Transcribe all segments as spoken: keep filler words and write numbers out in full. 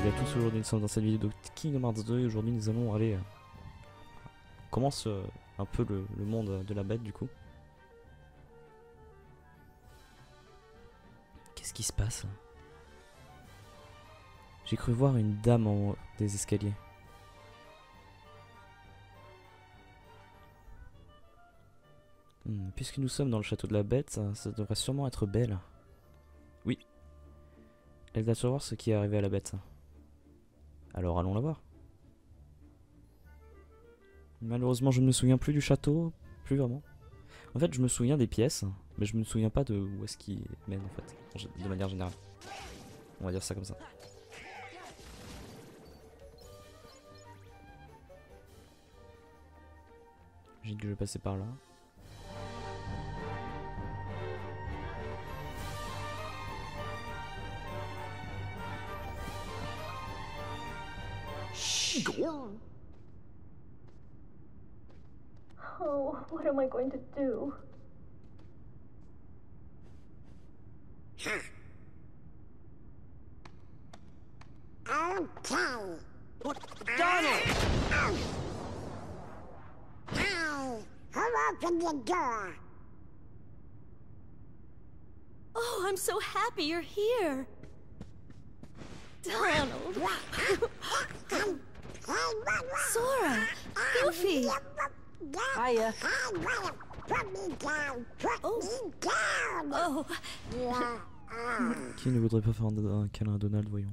Salut à tous, aujourd'hui nous sommes dans cette vidéo de Kingdom Hearts deux et aujourd'hui nous allons aller... Euh, on commence euh, un peu le, le monde de la bête du coup. Qu'est-ce qui se passe là? J'ai cru voir une dame en haut des escaliers. Hmm, puisque nous sommes dans le château de la bête, ça, ça devrait sûrement être belle. Oui. Elle doit savoir ce qui est arrivé à la bête. Alors allons la voir. Malheureusement je ne me souviens plus du château, plus vraiment. En fait je me souviens des pièces, mais je me souviens pas de où est-ce qu'il mène en fait, de manière générale. On va dire ça comme ça. J'ai dit que je vais passer par là. Oh, what am I going to do? Okay. What? Donald! Ow! Hi! Who opened the door? Oh, I'm so happy you're here. Donald. Sora. Goofy. Hiya. Put me down. Put Oh. me down. Oh, Yeah. Ah. Qui ne voudrait pas faire un, un câlin à Donald, voyons.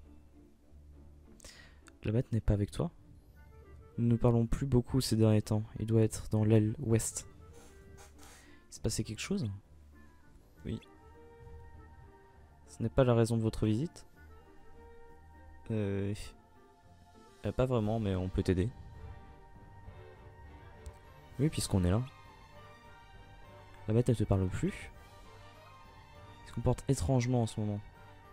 La bête n'est pas avec toi? Nous ne parlons plus beaucoup ces derniers temps. Il doit être dans l'aile ouest. Il se passait quelque chose? Oui. Ce n'est pas la raison de votre visite? Euh... euh, Pas vraiment, mais on peut t'aider. Oui, puisqu'on est là. La bête, elle te parle plus? Il se comporte étrangement en ce moment.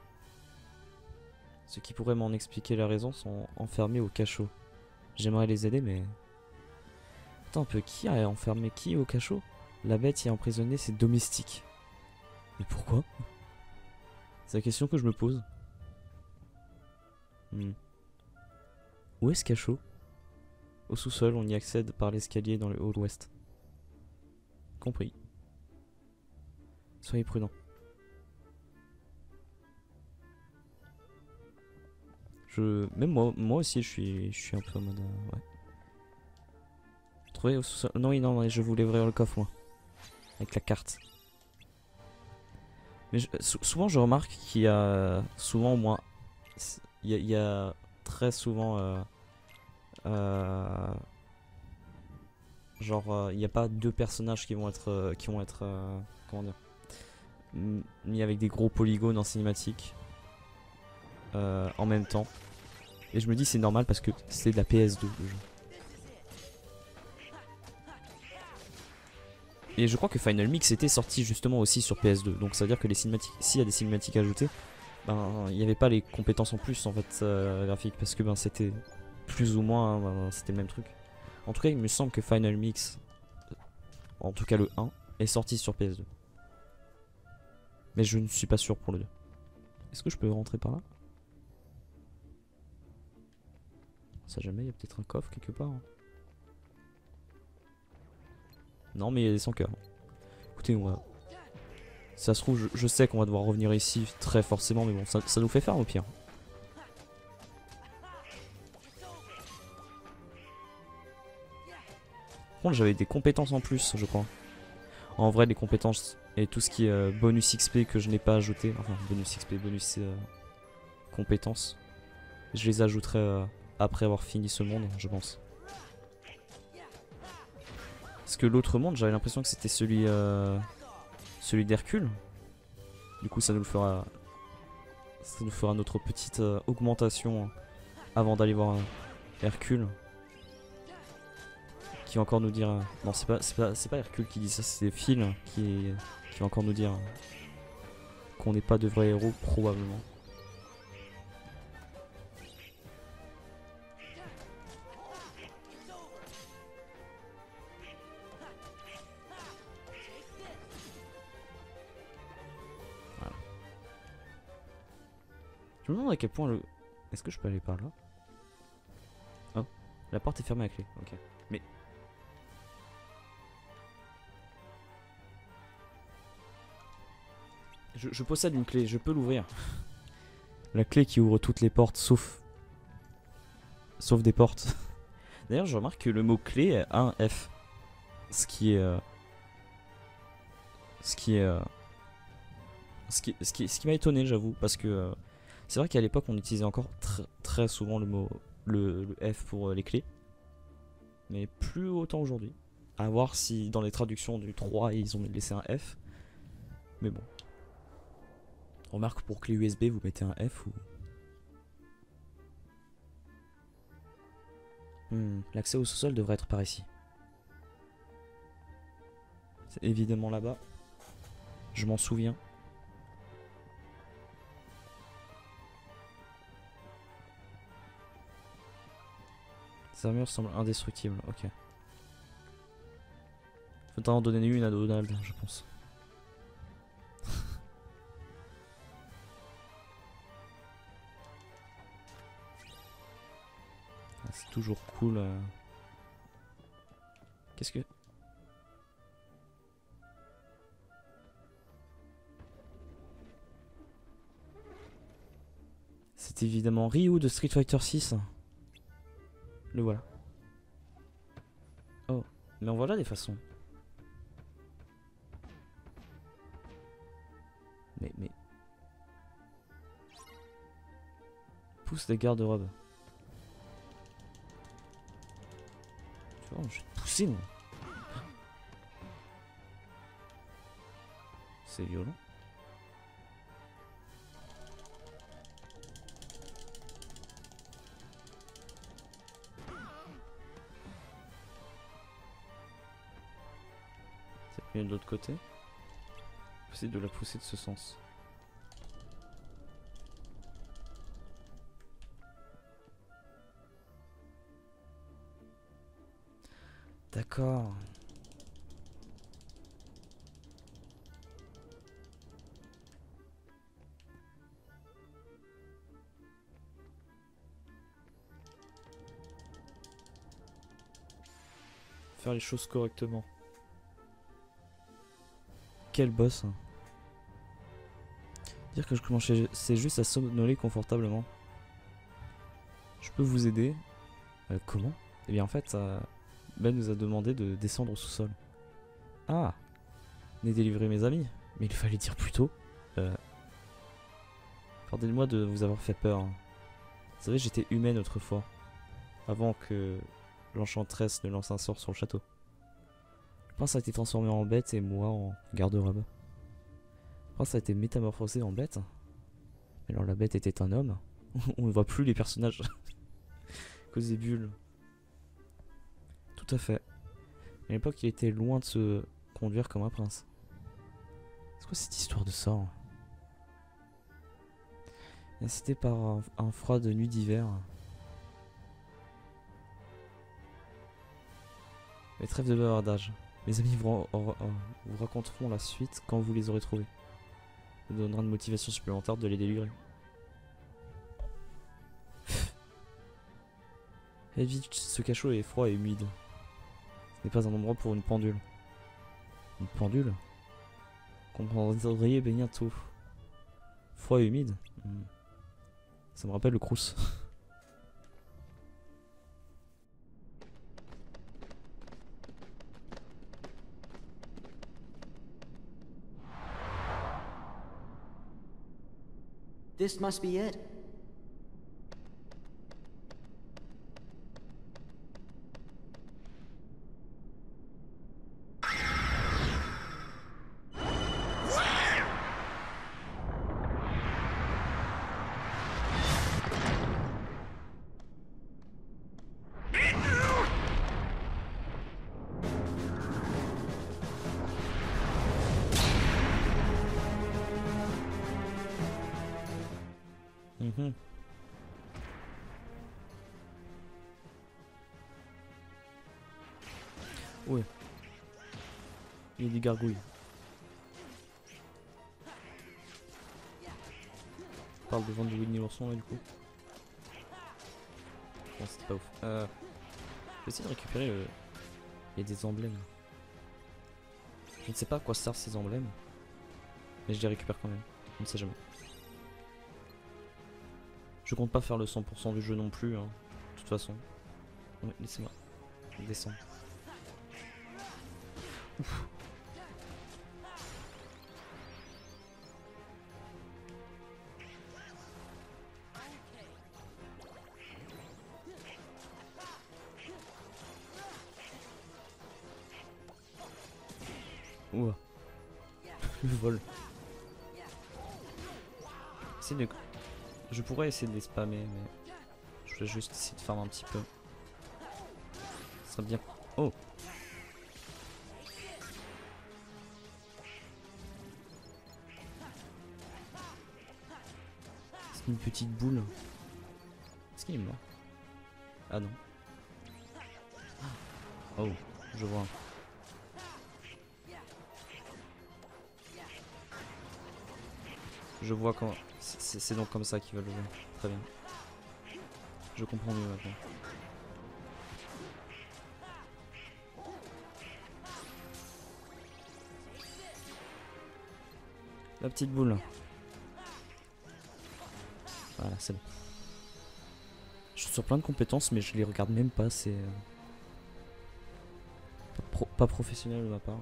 Ceux qui pourraient m'en expliquer la raison sont enfermés au cachot. J'aimerais les aider, mais... Attends un peu, qui a enfermé qui au cachot? La bête y a emprisonné ses domestiques. Mais pourquoi? C'est la question que je me pose. Hmm. Où est ce cachot? Au sous-sol, on y accède par l'escalier dans le hall ouest. Compris. Soyez prudents. Je... Même moi, moi aussi, je suis, je suis un peu en mode... Euh, ouais. Trouver au sous-sol... Non, oui, non, non, je voulais ouvrir le coffre, moi. Avec la carte. Mais je, sou souvent, je remarque qu'il y a... Souvent, au moins... Il y a, il y a très souvent... Euh, euh, genre, euh, il n'y a pas deux personnages qui vont être... Euh, qui vont être... Euh, comment dire, mis avec des gros polygones en cinématique. Euh, en même temps. Et je me dis c'est normal parce que c'est de la P S deux le jeu. Et je crois que Final Mix était sorti justement aussi sur P S deux. Donc ça veut dire que les cinématiques, s'il y a des cinématiques ajoutées, ben il n'y avait pas les compétences en plus en fait euh, graphiques. Parce que ben c'était plus ou moins hein, ben, c'était le même truc. En tout cas il me semble que Final Mix, en tout cas le un, est sorti sur P S deux. Mais je ne suis pas sûr pour le deux. Est-ce que je peux rentrer par là? On sait jamais, il y a peut-être un coffre quelque part. Hein. Non, mais il y a des sans cœurs. Écoutez, on va... Si ça se trouve, je, je sais qu'on va devoir revenir ici très forcément, mais bon, ça, ça nous fait faire au pire. Par contre, j'avais des compétences en plus, je crois. En vrai, des compétences et tout ce qui est euh, bonus X P que je n'ai pas ajouté. Enfin, bonus X P, bonus euh, compétences. Je les ajouterai... Euh, après avoir fini ce monde, je pense. Parce que l'autre monde, j'avais l'impression que c'était celui euh, celui d'Hercule. Du coup, ça nous fera ça nous fera notre petite euh, augmentation avant d'aller voir euh, Hercule, qui va encore nous dire. Euh, non, c'est pas c'est pas c'est pas Hercule qui dit ça, c'est Phil qui qui va encore nous dire euh, qu'on n'est pas de vrais héros probablement. Je me demande à quel point le... Est-ce que je peux aller par là? Oh, la porte est fermée à clé, ok. Mais... Je, je possède une clé, je peux l'ouvrir. La clé qui ouvre toutes les portes, sauf... Sauf des portes. D'ailleurs, je remarque que le mot clé a un F. Ce qui est... Euh... Ce qui est... Euh... Ce qui, ce qui, ce qui m'a étonné, j'avoue, parce que... Euh... C'est vrai qu'à l'époque, on utilisait encore tr très souvent le mot... Le, le F pour euh, les clés. Mais plus autant aujourd'hui. À voir si dans les traductions du trois, ils ont laissé un F. Mais bon. Remarque, pour clé U S B, vous mettez un F ou... Hmm, l'accès au sous-sol devrait être par ici. C'est évidemment là-bas. Je m'en souviens. Ces armures semblent indestructibles, ok. Faudra en donner une à Donald, je pense. Ah, c'est toujours cool. Euh... Qu'est-ce que... C'est évidemment Ryu de Street Fighter six. Le voilà. Oh, mais en voilà des façons. Mais, mais... Pousse les garde-robes. Tu vois, je vais te pousser, moi. C'est violent. C'est mieux de l'autre côté. Essayer de la pousser de ce sens. D'accord. Faire les choses correctement. Quel boss, hein. Dire que je commence c'est juste à somnoler confortablement. Je peux vous aider. Euh, comment? Eh bien en fait, euh, Ben nous a demandé de descendre au sous-sol. Ah, venez délivrer mes amis. Mais il fallait dire plus tôt. Euh, Pardonnez-moi de vous avoir fait peur. Hein. Vous savez, j'étais humaine autrefois. Avant que l'enchanteresse ne lance un sort sur le château. Le prince a été transformé en bête et moi en garde-robe. Le prince a été métamorphosé en bête. Mais alors la bête était un homme. On ne voit plus les personnages. Cause des bulles. Tout à fait. À l'époque, il était loin de se conduire comme un prince. C'est quoi cette histoire de sort? Incité par un, un froid de nuit d'hiver. Mais trêve de bavardage. Mes amis vous, vous raconteront la suite quand vous les aurez trouvés. Ça vous donnera une motivation supplémentaire de les délivrer. Vite, ce cachot est froid et humide. Ce n'est pas un endroit pour une pendule. Une pendule? Comprendriez bientôt. Froid et humide. Hmm. Ça me rappelle le Crous. This must be it. Mm-hmm. Ouais. Il y a des gargouilles. On parle devant du Winnie l'ourson là du coup. Bon, c'était pas ouf. Euh, je vais essayer de récupérer le... Il y a des emblèmes. Je ne sais pas à quoi servent ces emblèmes. Mais je les récupère quand même. On ne sait jamais. Je compte pas faire le cent pour cent du jeu non plus. Hein, de toute façon. Ouais, laissez-moi descendre. Ouf. Ouah. Le vol. C'est de... Je pourrais essayer de les spammer, mais je vais juste essayer de farmer un petit peu. Ce serait bien. Oh. C'est une petite boule. Est-ce qu'il est mort? Ah non. Oh, je vois. Je vois quand... C'est donc comme ça qu'ils veulent jouer. Très bien. Je comprends mieux maintenant. La petite boule. Voilà, c'est bon. Je suis sur plein de compétences, mais je les regarde même pas. C'est... Euh... Pas, pro pas professionnel de ma part.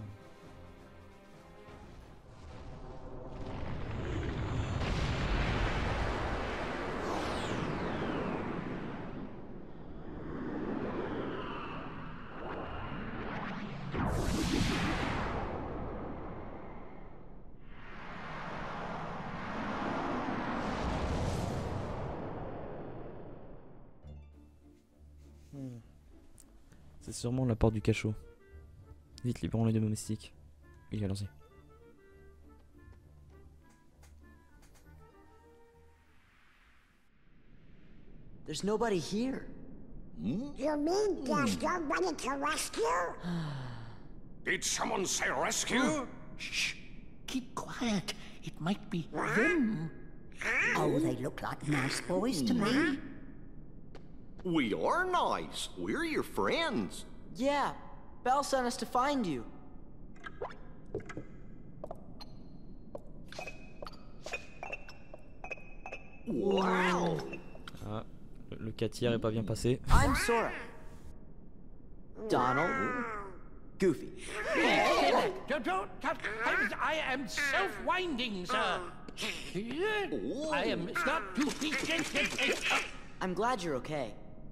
C'est sûrement la porte du cachot. Vite, libérons les deux domestiques. Il est lancé. There's nobody here. You mean there's nobody to rescue? Did someone say rescue? Shh! Keep quiet. It might be them. Oh, they look like nice boys to me. We are nice. We're your friends. Yeah, Belle sent us to find you. Wow. Ah, le, le quatre tiers est pas bien passé. I'm Sora. Donald. Goofy. Don't, don't, don't. I am self-winding, sir. I am not too. I'm glad you're okay.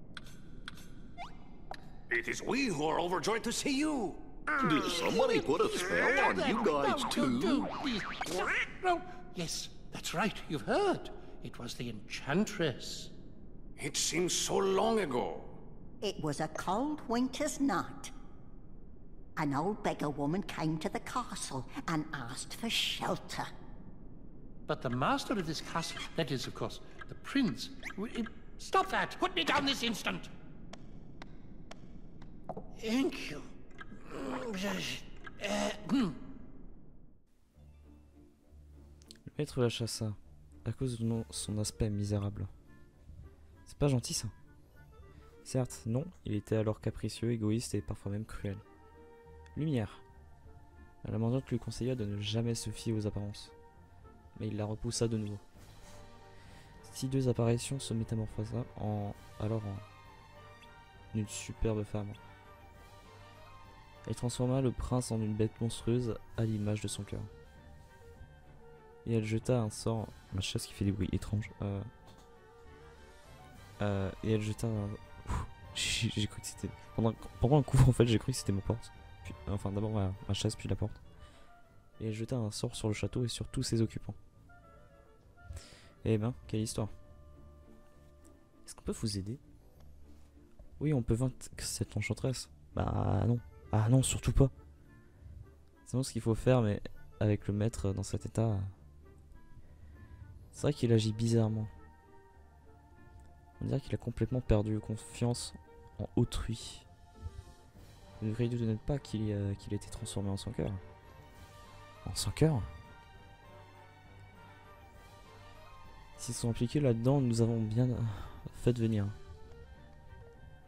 It is we who are overjoyed to see you. Did somebody put a spell on you guys too? No. Yes, that's right. You've heard. It was the Enchantress. It seems so long ago. It was a cold winter's night. An old beggar woman came to the castle and asked for shelter. But the master of this castle, that is, of course, the prince... Stop that! Put me down this instant! Thank you. Le maître la chassa, à cause de son aspect misérable. C'est pas gentil ça. Certes, non, il était alors capricieux, égoïste et parfois même cruel. Lumière. La mendiante lui conseilla de ne jamais se fier aux apparences. Mais il la repoussa de nouveau. Ces deux apparitions se métamorphosa en... alors en... une superbe femme. Elle transforma le prince en une bête monstrueuse à l'image de son cœur. Et elle jeta un sort... Ma chasse qui fait des bruits étranges. Euh... Euh... Et elle jeta un... J'ai cru que c'était... Pendant... Pendant un coup en fait j'ai cru que c'était ma porte. Puis... Enfin d'abord ma... ma chasse puis la porte. Et elle jeta un sort sur le château et sur tous ses occupants. Eh ben, quelle histoire. Est-ce qu'on peut vous aider? Oui, on peut vaincre cette enchanteresse. Bah non. Ah non, surtout pas. C'est non ce qu'il faut faire, mais avec le maître dans cet état... C'est vrai qu'il agit bizarrement. On dirait qu'il a complètement perdu confiance en autrui. Vous ne devriez douter pas qu'il euh, qu'il a été transformé en son cœur. En son cœur? S'ils sont impliqués là-dedans, nous avons bien fait de venir.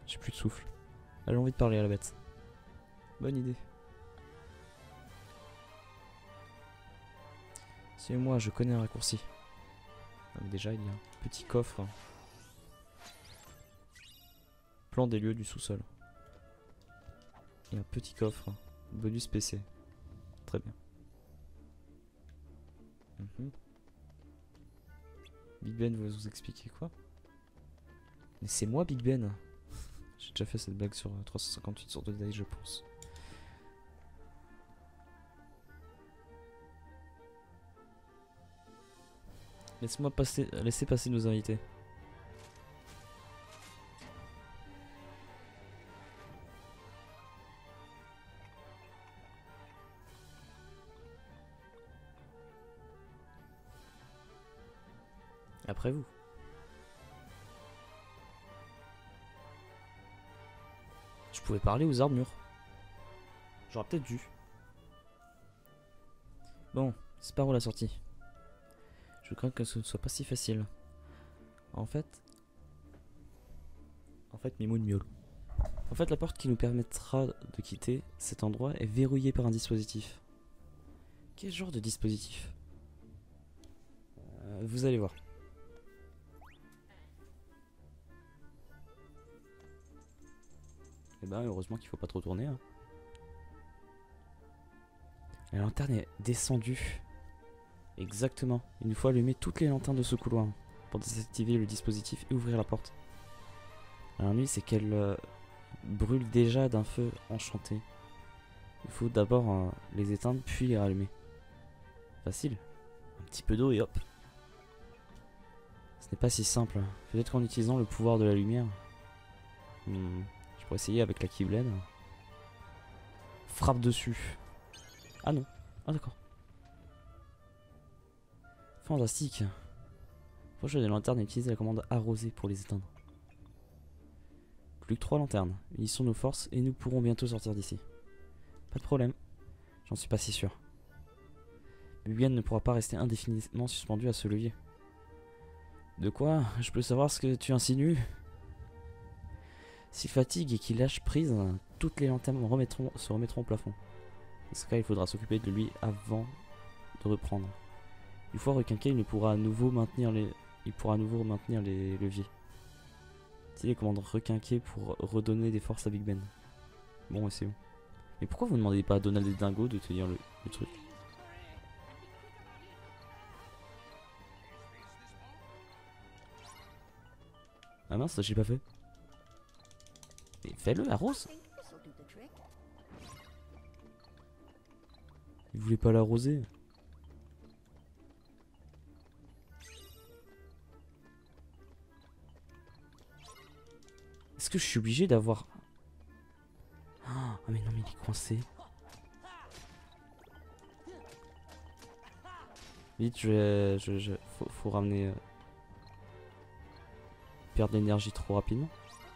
J'ai plus de souffle. Elle a envie de parler à la bête. Bonne idée. C'est moi, je connais un raccourci. Donc déjà, il y a un petit coffre. Plan des lieux du sous-sol. Et un petit coffre. Bonus P C. Très bien. Mm-hmm. Big Ben va vous expliquer quoi? Mais c'est moi Big Ben. J'ai déjà fait cette blague sur trois cent cinquante-huit sur deux days, je pense. Laisse-moi passer, laissez passer nos invités. Après vous. Je pouvais parler aux armures. J'aurais peut-être dû. Bon, c'est par où la sortie? Je crains que ce ne soit pas si facile. En fait... En fait, Mimoun miaule. En fait, la porte qui nous permettra de quitter cet endroit est verrouillée par un dispositif. Quel genre de dispositif? euh, Vous allez voir. Et bah heureusement qu'il faut pas trop tourner. Hein. La lanterne est descendue. Exactement. Il nous faut allumer toutes les lanternes de ce couloir pour désactiver le dispositif et ouvrir la porte. Alors lui, c'est qu'elle euh, brûle déjà d'un feu enchanté. Il faut d'abord euh, les éteindre puis les rallumer. Facile. Un petit peu d'eau et hop. Ce n'est pas si simple. Peut-être qu'en utilisant le pouvoir de la lumière. Hmm, je pourrais essayer avec la Keyblade. Frappe dessus. Ah non. Ah d'accord. Fantastique. Proche des lanternes, utilisez la commande arroser pour les éteindre. Plus que trois lanternes. Unissons nos forces et nous pourrons bientôt sortir d'ici. Pas de problème. J'en suis pas si sûr. Bibiane ne pourra pas rester indéfiniment suspendu à ce levier. De quoi? Je peux savoir ce que tu insinues? S'il fatigue et qu'il lâche prise, toutes les lanternes remettront, se remettront au plafond. Dans ce cas, il faudra s'occuper de lui avant de reprendre. Une fois requinqué, il ne pourra à nouveau maintenir les, il pourra à nouveau maintenir les leviers. C'est les commandes requinquer pour redonner des forces à Big Ben. Bon, c'est bon. Mais pourquoi vous ne demandez pas à Donald et Dingo de tenir le, le truc? Ah mince, j'ai pas fait. Mais fais-le, arrose. Il voulait pas l'arroser. Est-ce que je suis obligé d'avoir... Ah mais non mais il est coincé. Vite, je vais... Je, je, faut, faut ramener... Euh... Perdre l'énergie trop rapidement.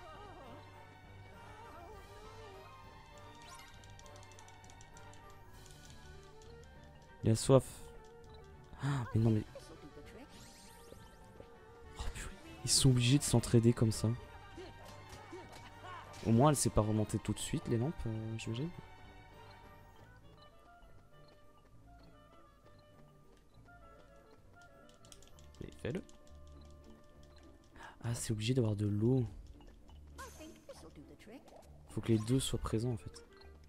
Il a soif. Ah mais non mais... Oh, ils sont obligés de s'entraider comme ça. Au moins elle s'est pas remontée tout de suite les lampes, euh, j'imagine. Mais fais-le. Ah c'est obligé d'avoir de l'eau. Faut que les deux soient présents en fait.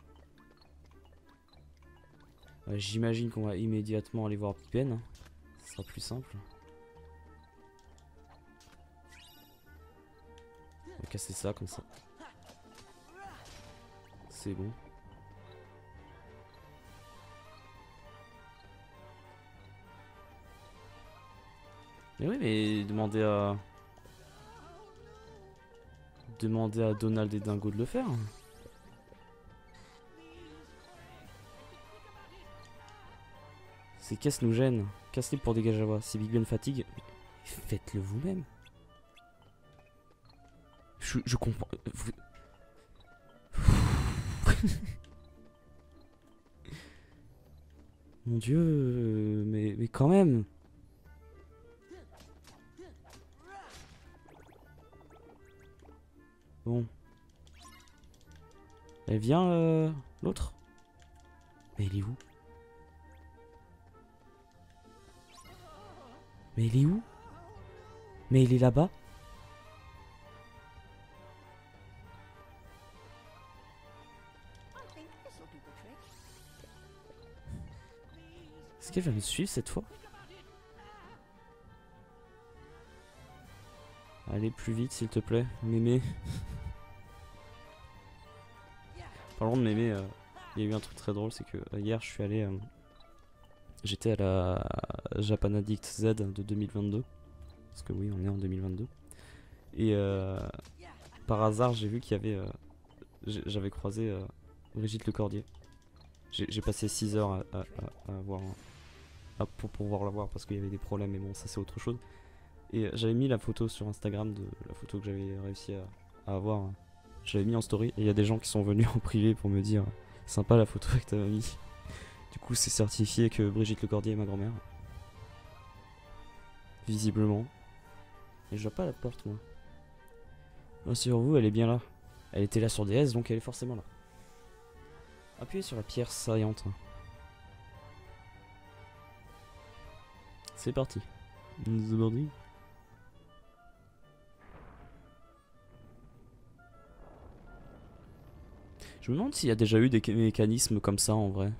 Euh, J'imagine qu'on va immédiatement aller voir Big Ben. Ce sera plus simple. On va casser ça comme ça. C'est bon. Mais oui, mais demandez à... Demandez à Donald et Dingo de le faire. Ces caisses nous gênent. Casse-les pour dégager la voie. Si Big Ben fatigue, faites-le vous-même. Je, je comprends... Vous... Mon dieu, mais, mais quand même. Bon, Elle vient, euh, l'autre? Mais il est où? Mais il est où? Mais il est là-bas? Est-ce qu'elle va me suivre cette fois? Allez plus vite s'il te plaît, mémé. Parlons de mémé, euh, il y a eu un truc très drôle, c'est que euh, hier je suis allé... Euh, J'étais à la Japan Addict Z de deux mille vingt-deux. Parce que oui, on est en deux mille vingt-deux. Et euh, par hasard, j'ai vu qu'il y avait... Euh, J'avais croisé euh, Brigitte Lecordier. J'ai passé six heures à, à, à, à voir... À, pour pouvoir la voir parce qu'il y avait des problèmes, mais bon, ça c'est autre chose. Et euh, j'avais mis la photo sur Instagram de la photo que j'avais réussi à, à avoir. J'avais mis en story et il y a des gens qui sont venus en privé pour me dire sympa la photo que t'avais mis. Du coup, c'est certifié que Brigitte Lecordier est ma grand-mère. Visiblement. Et je vois pas la porte, moi. Oh, sur vous, elle est bien là. Elle était là sur D S, donc elle est forcément là. Appuyez sur la pierre saillante. C'est parti. C'est parti. Je me demande s'il y a déjà eu des mécanismes comme ça en vrai.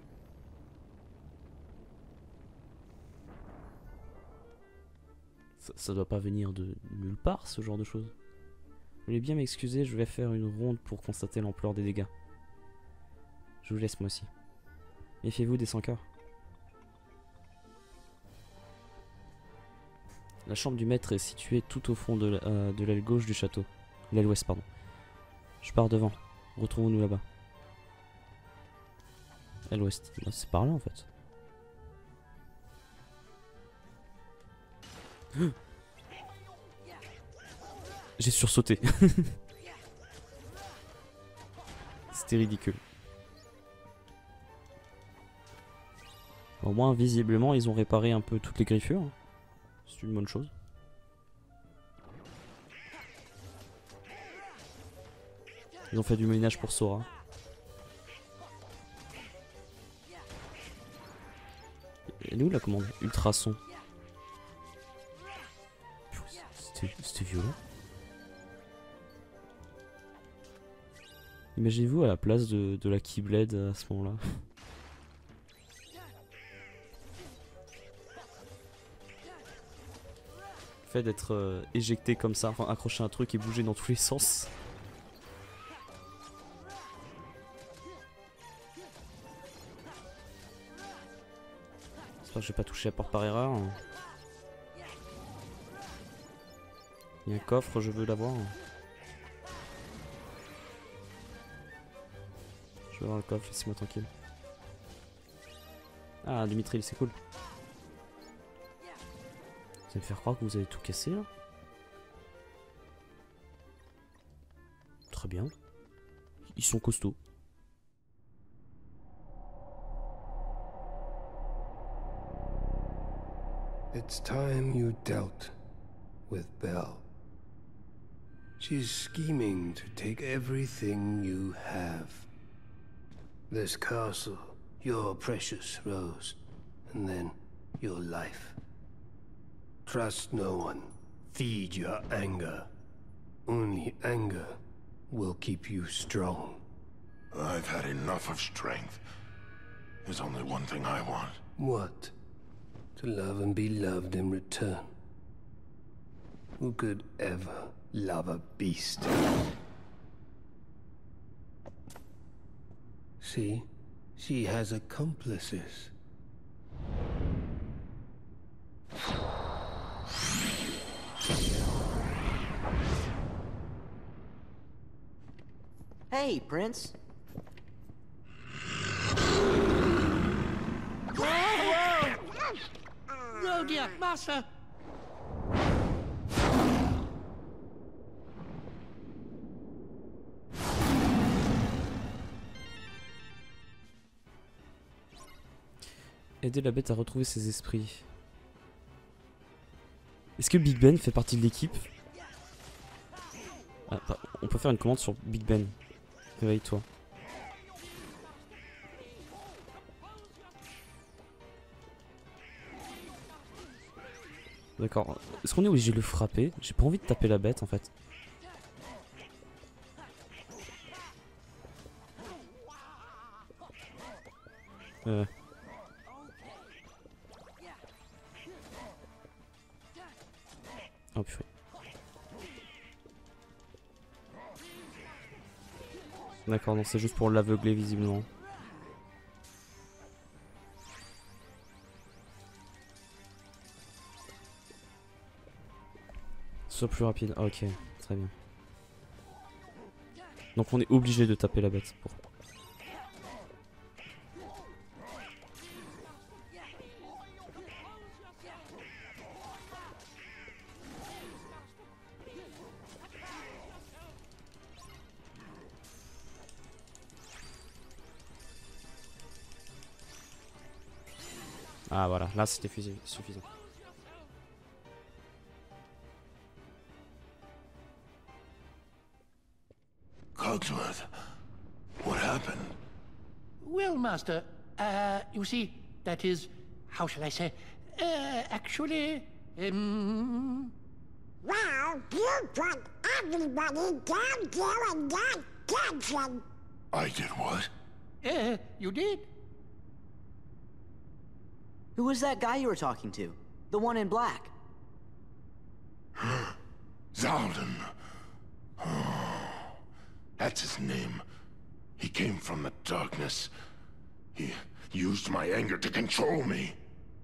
Ça, ça doit pas venir de nulle part ce genre de choses. Vous voulez bien m'excuser, je vais faire une ronde pour constater l'ampleur des dégâts. Je vous laisse moi aussi. Méfiez-vous des sans cœurs. La chambre du maître est située tout au fond de l'aile euh, de l'aile gauche du château. L'aile ouest, pardon. Je pars devant. Retrouvons-nous là-bas. L'aile ouest. C'est par là en fait. J'ai sursauté. C'était ridicule. Au moins, visiblement, ils ont réparé un peu toutes les griffures. C'est une bonne chose. Ils ont fait du ménage pour Sora. Elle est où la commande? Ultrason. C'était violent. Imaginez-vous à la place de, de la Keyblade à ce moment-là. Le fait d'être euh, éjecté comme ça, enfin accroché à un truc et bouger dans tous les sens. J'espère que je vais pas toucher la porte par erreur. Il y a un coffre, je veux l'avoir. Je veux avoir le coffre, laissez-moi tranquille. Ah, du mitril, c'est cool. Vous allez me faire croire que vous avez tout cassé là? Très bien. Ils sont costauds. It's time you dealt with Belle. She's scheming to take everything you have. This castle, your precious Rose, and then your life. Trust no one. Feed your anger. Only anger will keep you strong. I've had enough of strength. There's only one thing I want. What? To love and be loved in return. Who could ever love a beast? See? She has accomplices. Hey, Prince. Whoa, whoa! No, dear, Master! Aider la bête à retrouver ses esprits. Est-ce que Big Ben fait partie de l'équipe? Ah, on peut faire une commande sur Big Ben. Réveille-toi. D'accord. Est-ce qu'on est obligé de le frapper? J'ai pas envie de taper la bête en fait. Euh. Oh purée. D'accord, non, c'est juste pour l'aveugler visiblement. Soit plus rapide. Ah, ok, très bien. Donc on est obligé de taper la bête pour. Ah voilà, là c'était suffisant. Cogsworth, what happened? Well, Master, uh, you see, that is, how shall I say, uh, actually, um... Well, you put everybody down there in that dungeon. I did what? Uh, you did? Who was that guy you were talking to? The one in black? Zaldin. That's his name. He came from the darkness. He used my anger to control me.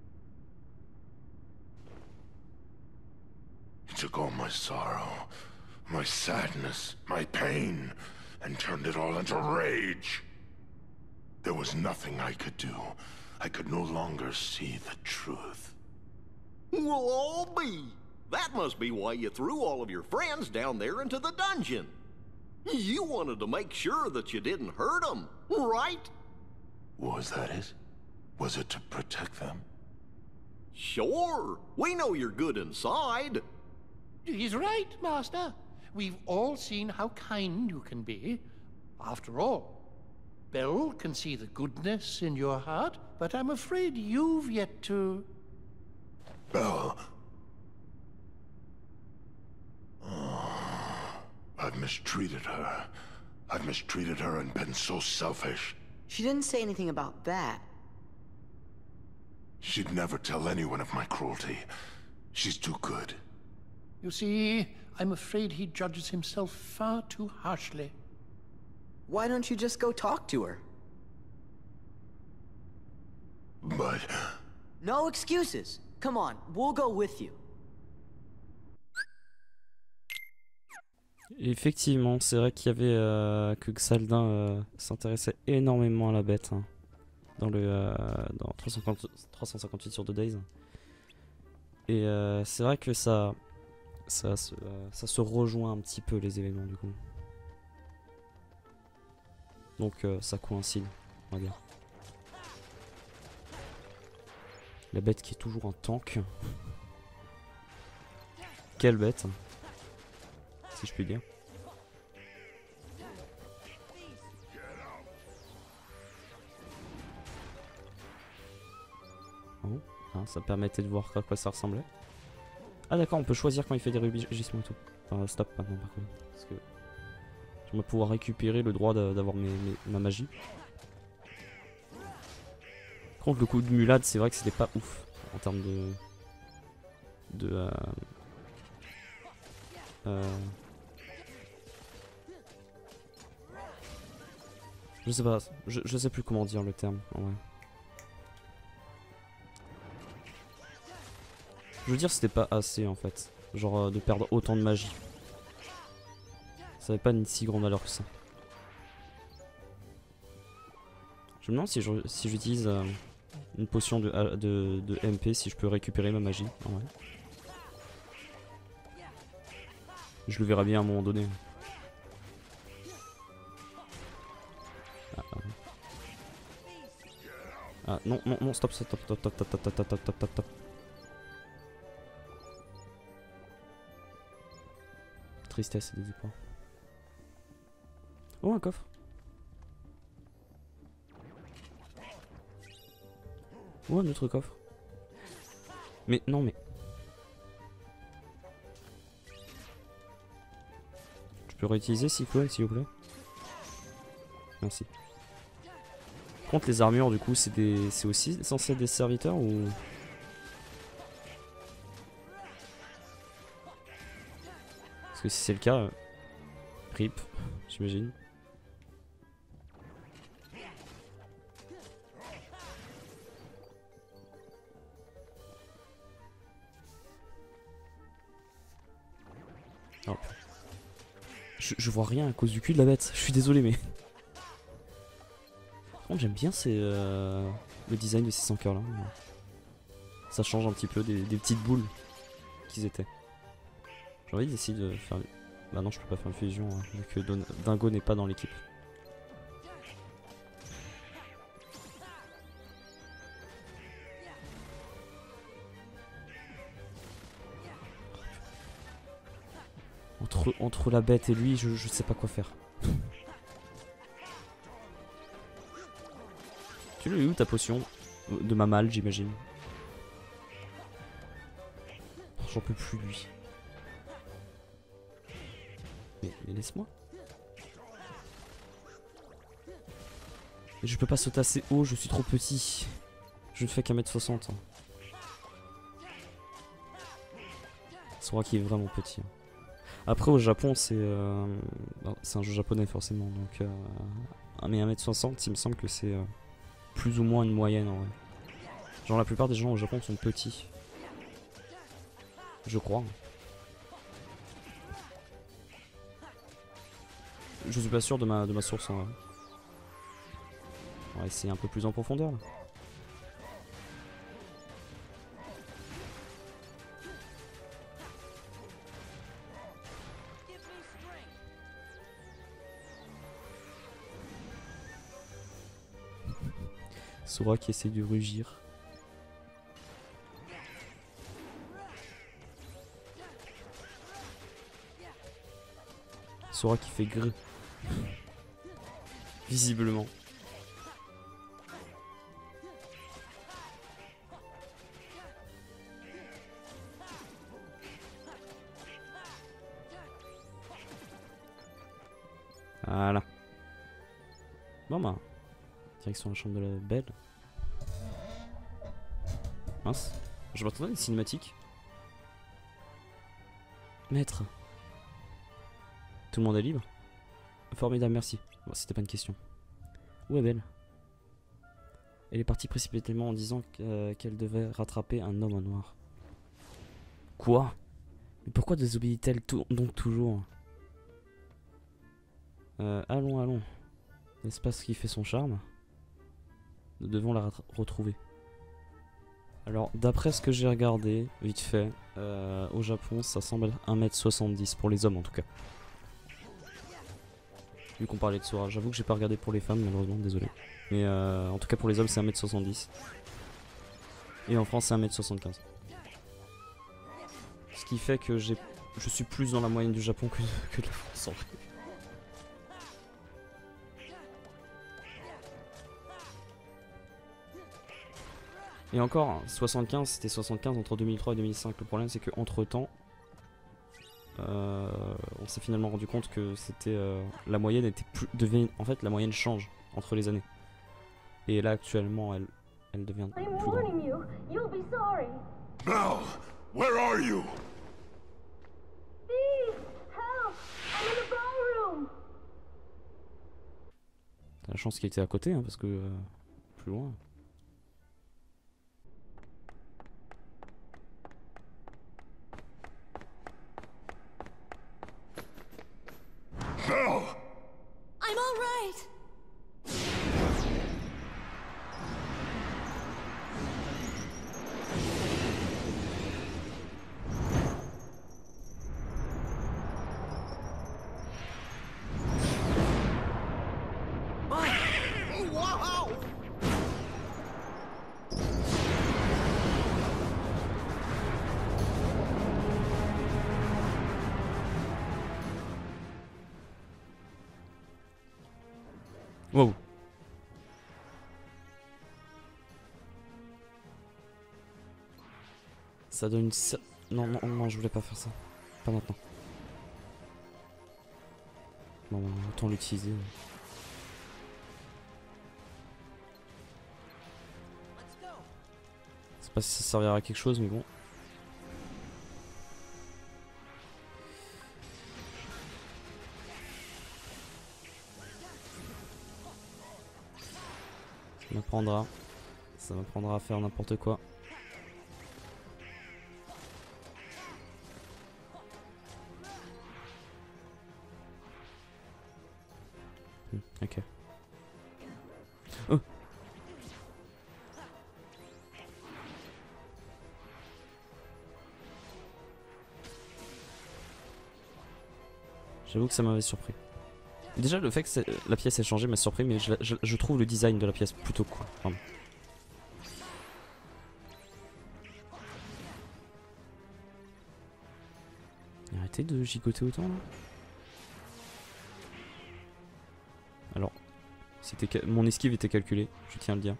He took all my sorrow, my sadness, my pain, and turned it all into rage. There was nothing I could do. I could no longer see the truth. We'll all be. That must be why you threw all of your friends down there into the dungeon. You wanted to make sure that you didn't hurt them, right? Was that it? Was it to protect them? Sure. We know you're good inside. He's right, Master. We've all seen how kind you can be. After all, Belle can see the goodness in your heart, but I'm afraid you've yet to... Belle. Oh, I've mistreated her. I've mistreated her and been so selfish. She didn't say anything about that. She'd never tell anyone of my cruelty. She's too good. You see, I'm afraid he judges himself far too harshly. Why don't you just go talk to her? But... No excuses. Come on, we'll go with you. Effectivement, c'est vrai qu'il y avait euh, que Xaldin euh, s'intéressait énormément à la bête hein, dans le euh, dans trois cent cinquante-huit sur deux Days. Et euh, c'est vrai que ça ça se euh, ça se rejoint un petit peu les événements du coup. Donc euh, ça coïncide, on va dire. La bête qui est toujours un tank. Quelle bête, si je puis dire. Oh, hein, ça permettait de voir à quoi ça ressemblait. Ah d'accord, on peut choisir quand il fait des rugissements et tout. Enfin, stop maintenant par contre. Parce que je vais pouvoir récupérer le droit d'avoir mes, mes, ma magie. Par contre, le coup de mulade, c'est vrai que c'était pas ouf en termes de. de. Euh, euh, je sais pas, je, je sais plus comment dire le terme en vrai. Je veux dire, c'était pas assez en fait. Genre euh, de perdre autant de magie. Ça avait pas une si grande valeur que ça. Je me demande si je, si j'utilise euh, une potion de, de, de M P, si je peux récupérer ma magie. En vrai. Je le verrai bien à un moment donné. Ah, ah. Ah non, non, non, stop, stop, stop, stop, stop, stop, stop, stop, stop, stop, stop. Tristesse et désespoir. Oh, un coffre. Oh, un autre coffre. Mais non, mais. peux réutiliser Cyclone s'il vous plaît? Merci. Contre les armures du coup c'est des. C'est aussi censé être des serviteurs ou. Parce que si c'est le cas, euh, rip, j'imagine. Oh. Je, je vois rien à cause du cul de la bête, je suis désolé mais... Par contre j'aime bien ces, euh, le design de ces cent cœurs là. Ça change un petit peu des, des petites boules qu'ils étaient. J'ai envie d'essayer de faire... Bah non je peux pas faire une fusion hein, vu que Don Dingo n'est pas dans l'équipe. Entre, entre la bête et lui, je, je sais pas quoi faire. Tu l'as eu où ta potion? De ma malle, j'imagine. J'en peux plus, lui. Mais, mais laisse-moi. Mais je peux pas sauter assez haut, je suis trop petit. Je ne fais qu'un mètre soixante. Sora qui est vraiment petit. Après au Japon c'est euh, c'est un jeu japonais forcément donc euh, mais un mètre soixante il me semble que c'est euh, plus ou moins une moyenne en vrai. Genre la plupart des gens au Japon sont petits. Je crois. Je suis pas sûr de ma, de ma source en vrai. On va essayer un peu plus en profondeur là. Sora qui essaie de rugir. Sora qui fait gré. Visiblement. Voilà. Bon bah. Direction la chambre de la belle. Mince. Je m'attendais à une cinématique. Maître. Tout le monde est libre? Formidable, merci. Bon, c'était pas une question. Où est Belle? Elle est partie précipitamment en disant qu'elle qu devait rattraper un homme en noir. Quoi? Mais pourquoi désobéit-elle donc toujours? euh, Allons, allons. N'est-ce pas ce qui fait son charme? Nous devons la retrouver. Alors, d'après ce que j'ai regardé, vite fait, euh, au Japon, ça semble un mètre soixante-dix pour les hommes en tout cas. Vu qu'on parlait de Sora, j'avoue que j'ai pas regardé pour les femmes, malheureusement, désolé. Mais euh, en tout cas pour les hommes, c'est un mètre soixante-dix. Et en France, c'est un mètre soixante-quinze. Ce qui fait que j'ai, je suis plus dans la moyenne du Japon que, que de la France en vrai. Et encore, soixante-quinze, c'était soixante-quinze entre deux mille trois et deux mille cinq. Le problème, c'est qu'entre temps, euh, on s'est finalement rendu compte que c'était euh, la moyenne était plus devient en fait la moyenne change entre les années. Et là, actuellement, elle, elle devient plus grande. Belle, where are you? Please, help! I'm in the ballroom. T'as la chance qu'il était à côté, hein, parce que euh, plus loin. Belle! I'm all right. Wow! Wow. Ça donne une... Non, non, non, je voulais pas faire ça. Pas maintenant. Bon, autant l'utiliser. Je sais pas si ça servira à quelque chose, mais bon. Ça m'apprendra. Ça m'apprendra à faire n'importe quoi. Hmm, ok. Oh! J'avoue que ça m'avait surpris. Déjà le fait que la pièce ait changé m'a surpris, mais je, je, je trouve le design de la pièce plutôt cool. Pardon. Arrêtez de gigoter autant là. Alors, c'était mon esquive était calculée, je tiens à le dire.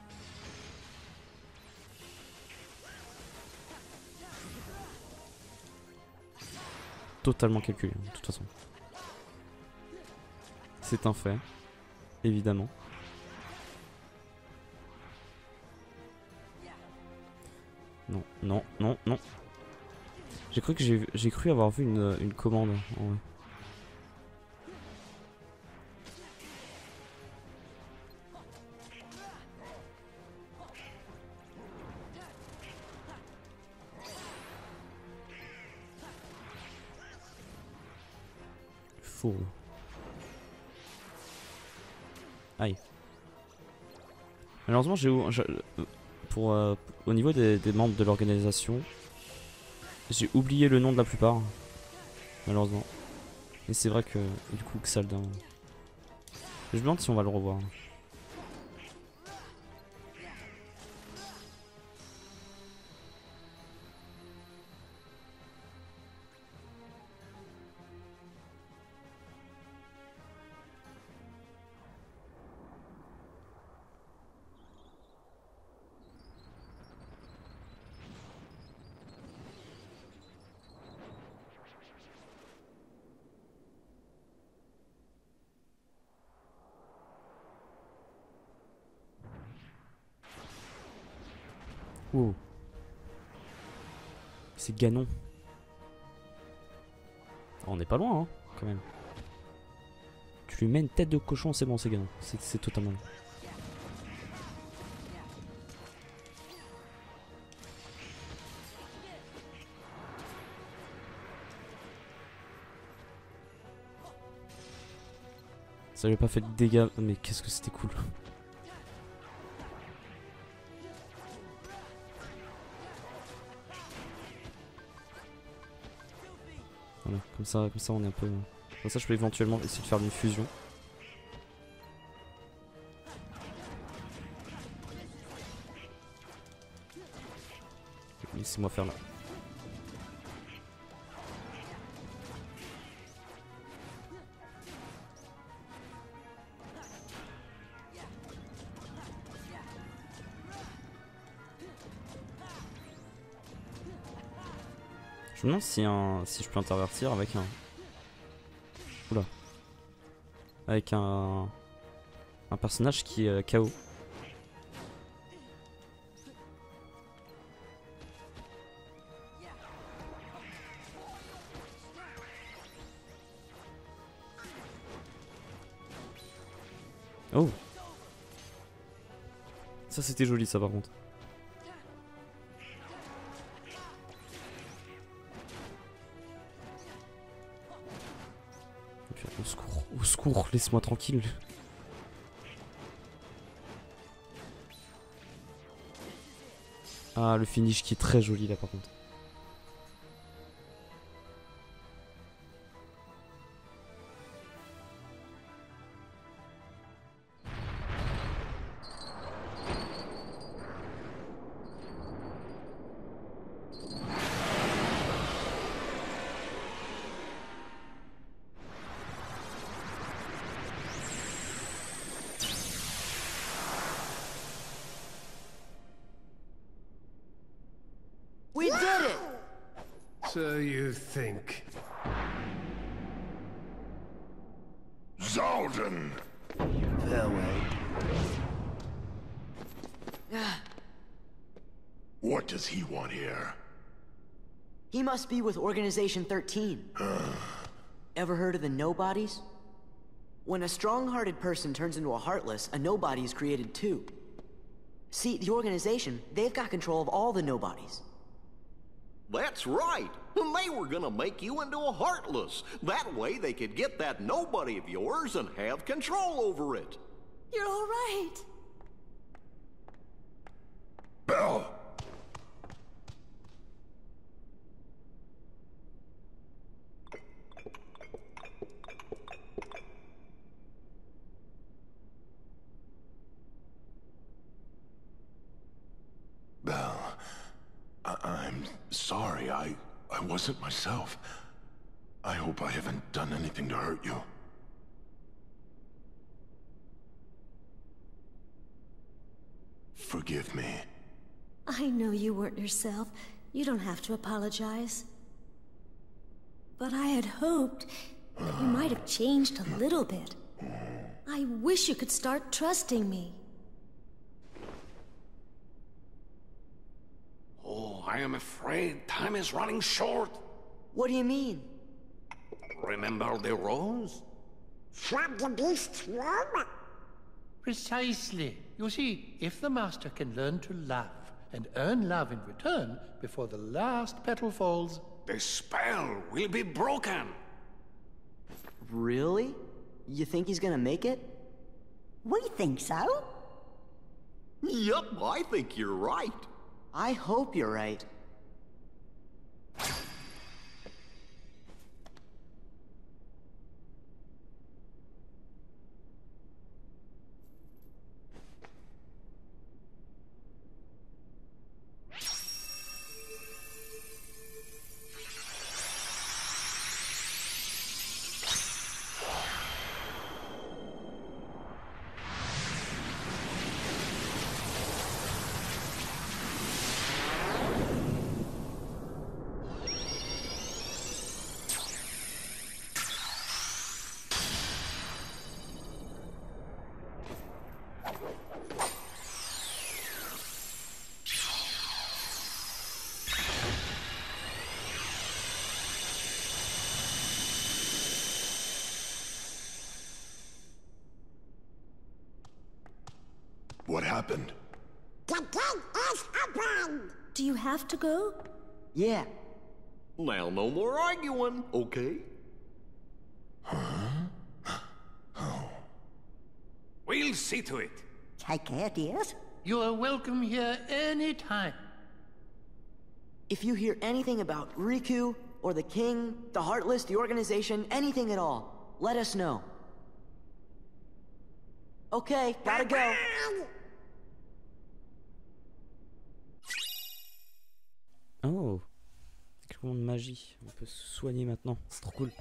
Totalement calculé, de toute façon. C'est un fait, évidemment. Non, non, non, non. J'ai cru que j'ai j'ai cru avoir vu une, une commande. En vrai. Faux. Aïe. Malheureusement, j'ai pour euh, au niveau des, des membres de l'organisation, j'ai oublié le nom de la plupart. Malheureusement. Et c'est vrai que du coup, Xaldin. Je me demande si on va le revoir. Wow. C'est Ganon. Oh, on n'est pas loin, hein, quand même. Tu lui mets une tête de cochon, c'est bon, c'est Ganon. C'est totalement. Ça lui a pas fait de dégâts, mais qu'est-ce que c'était cool. Voilà, comme ça, comme ça on est un peu... Comme ça je peux éventuellement essayer de faire une fusion. Laissez-moi faire là. Je me demande si, un, si je peux intervertir avec un... Oula. Avec un... Un personnage qui est K O. Oh. Ça c'était joli ça par contre. Au secours, au secours, laisse-moi tranquille. Ah, le finish qui est très joli là par contre. We did it! So you think. Zaldin! Farewell. What does he want here? He must be with Organization thirteen. Ever heard of the Nobodies? When a strong-hearted person turns into a Heartless, a Nobody is created too. See, the organization, they've got control of all the Nobodies. That's right. And they were gonna make you into a Heartless. That way they could get that nobody of yours and have control over it. You're all right. Belle! Belle, I I'm sorry. I I wasn't myself. I hope I haven't done anything to hurt you. Forgive me. I know you weren't yourself. You don't have to apologize. But I had hoped that you might have changed a little bit. I wish you could start trusting me. Oh, I am afraid time is running short. What do you mean? Remember the rose? From the beast's room? Precisely. You see, if the Master can learn to love and earn love in return before the last petal falls... The spell will be broken. Really? You think he's gonna make it? We think so. Yup, I think you're right. I hope you're right. What happened? The gate is open! Do you have to go? Yeah. Now, no more arguing, okay? We'll see to it. Take care, dears. You are welcome here any time. If you hear anything about Riku, or the King, the Heartless, the organization, anything at all, let us know. Okay, gotta go. Oh, comment de magie. On peut se soigner maintenant. C'est trop cool.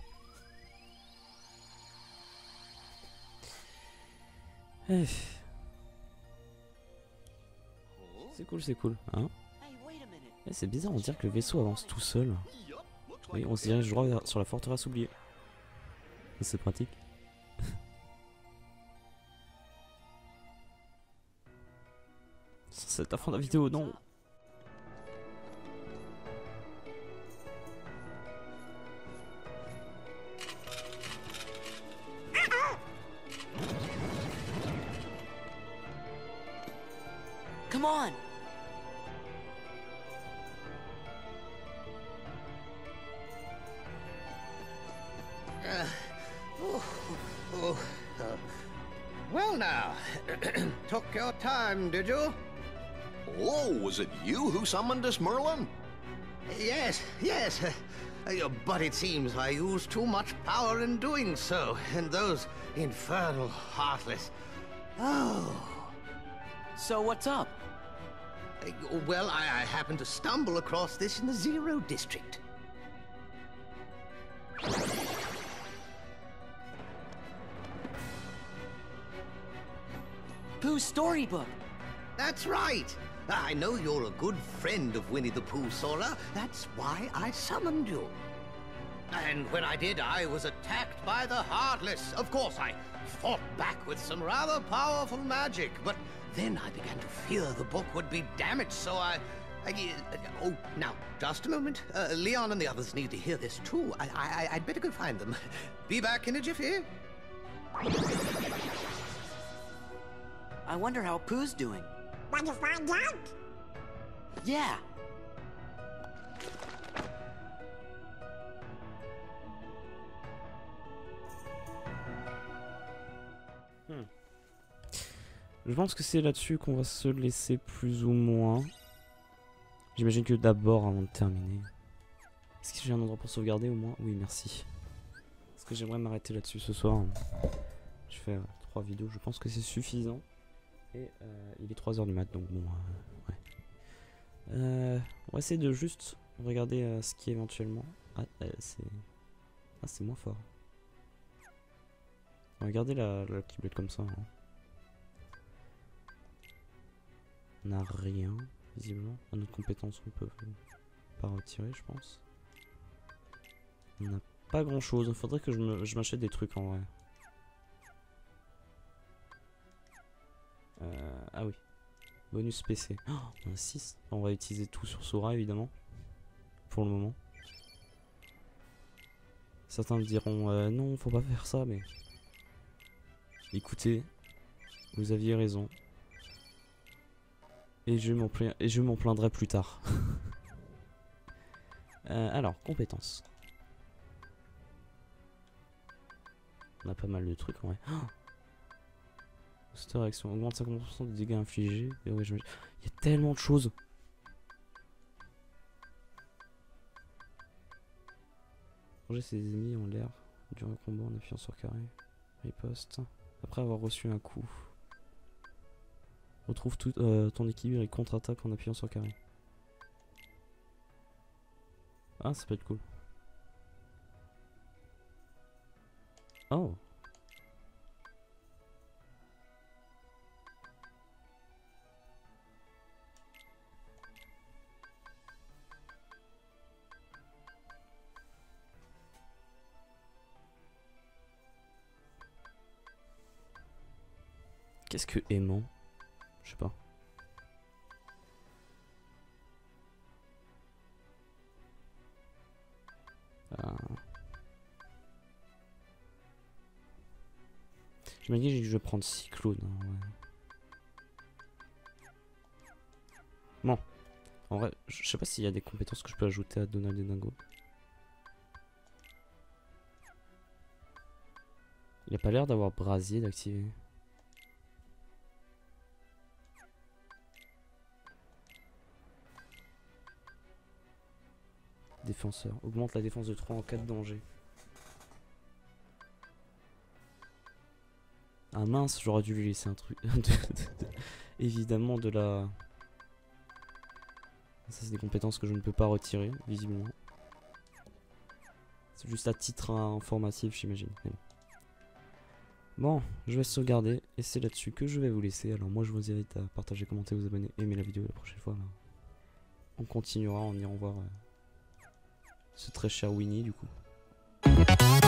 Eh. C'est cool, c'est cool. Hein, eh, c'est bizarre, on dirait que le vaisseau avance tout seul. Oui, on se dirige droit sur la forteresse oubliée. C'est pratique. C'est la fin de la vidéo, non. Come on! Uh, oh, oh, uh, well now, took your time, did you? Oh, was it you who summoned us, Merlin? Yes, yes. Uh, but it seems I used too much power in doing so, and those infernal Heartless. Oh. So what's up? Uh, well, I, I happened to stumble across this in the Zero District. Pooh's storybook. That's right. I know you're a good friend of Winnie the Pooh, Sora. That's why I summoned you. And when I did, I was attacked by the Heartless. Of course, I fought back with some rather powerful magic, but then I began to fear the book would be damaged, so I... I uh, oh, now, just a moment. Uh, Leon and the others need to hear this, too. I, I, I'd better go find them. Be back in a jiffy. I wonder how Pooh's doing. Want to find out? Yeah. Hmm. Je pense que c'est là-dessus qu'on va se laisser plus ou moins. J'imagine que d'abord, avant de terminer... Est-ce que j'ai un endroit pour sauvegarder au moins? Oui, merci. Parce que j'aimerais m'arrêter là-dessus ce soir. Je fais euh, trois vidéos, je pense que c'est suffisant. Et euh, il est trois heures du mat, donc bon... Euh, ouais. Euh, on va essayer de juste regarder euh, ce qui est éventuellement... Ah, euh, c'est... Ah, c'est moins fort. On va regarder la, la Keyblade comme ça. Hein. On n'a rien, visiblement. À notre compétence, on peut pas retirer, je pense. On n'a pas grand chose. Il faudrait que je m'achète des trucs en vrai. Euh, ah oui. Bonus P C. Oh, on a six. On va utiliser tout sur Sora, évidemment. Pour le moment. Certains me diront euh, non, faut pas faire ça, mais... Écoutez, vous aviez raison. Et je m'en pla... et je m'en plaindrai plus tard. euh, alors, compétences. On a pas mal de trucs en vrai. Oh, cette réaction augmente cinquante pour cent des dégâts infligés. Et ouais, je... Il y a tellement de choses. Ranger ses ennemis en l'air durant le combat en appuyant sur carré. Riposte. Après avoir reçu un coup. Retrouve tout, euh, ton équilibre et contre-attaque en appuyant sur carré. Ah, ça peut être cool. Oh. Qu'est-ce que aimant? Je sais pas. Euh... J'imagine que je vais prendre Cyclone. Hein, ouais. Bon. En vrai, je sais pas s'il y a des compétences que je peux ajouter à Donald et Dingo. Il a pas l'air d'avoir brasier d'activer. Défenseur. Augmente la défense de trois en cas de danger. Ah mince, j'aurais dû lui laisser un truc. de, de, de, évidemment de la... Ça c'est des compétences que je ne peux pas retirer, visiblement. C'est juste à titre informatif, j'imagine. Bon. bon, je vais sauvegarder et c'est là-dessus que je vais vous laisser. Alors moi je vous invite à partager, commenter, vous abonner, aimer la vidéo la prochaine fois. Là. On continuera en irant voir... Euh, ce très cher Winnie du coup.